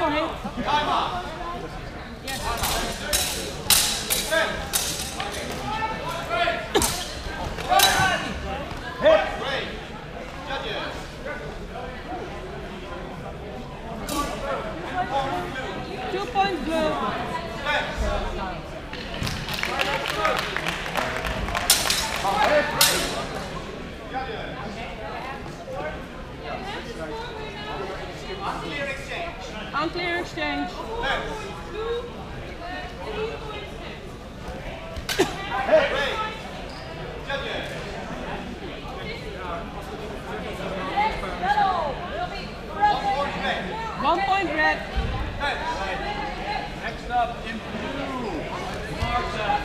more hit. Yes. 2 points blue. 'Unclear exchange. Unclear exchange. 1 point red. Next up in blue. Marta.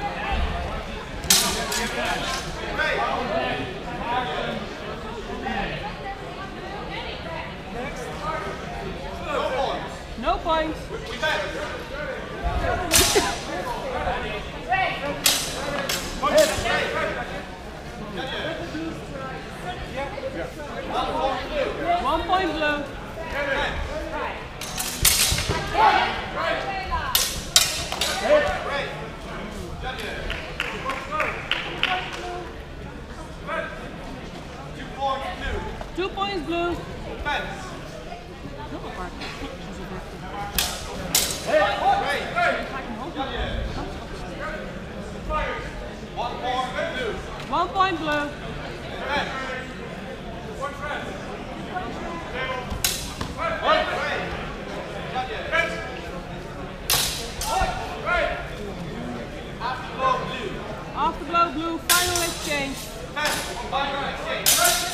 No points. One point blue. 2 points blue. One point blue. Afterglow blue, final exchange.